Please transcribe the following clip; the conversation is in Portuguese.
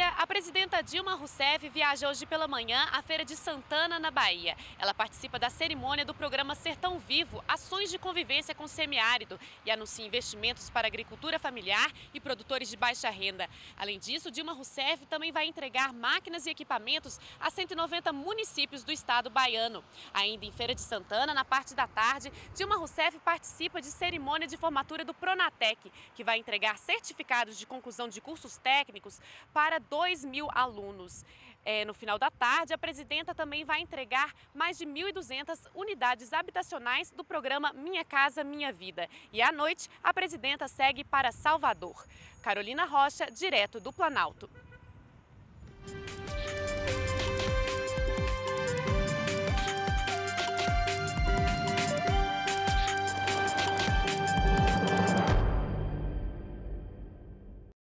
A presidenta Dilma Rousseff viaja hoje pela manhã à Feira de Santana, na Bahia. Ela participa da cerimônia do programa Sertão Vivo, ações de convivência com o semiárido, e anuncia investimentos para agricultura familiar e produtores de baixa renda. Além disso, Dilma Rousseff também vai entregar máquinas e equipamentos a 190 municípios do estado baiano. Ainda em Feira de Santana, na parte da tarde, Dilma Rousseff participa de cerimônia de formatura do Pronatec, que vai entregar certificados de conclusão de cursos técnicos para 2.000 alunos. No final da tarde, a presidenta também vai entregar mais de 1.200 unidades habitacionais do programa Minha Casa Minha Vida. E à noite, a presidenta segue para Salvador. Carolina Rocha, direto do Planalto.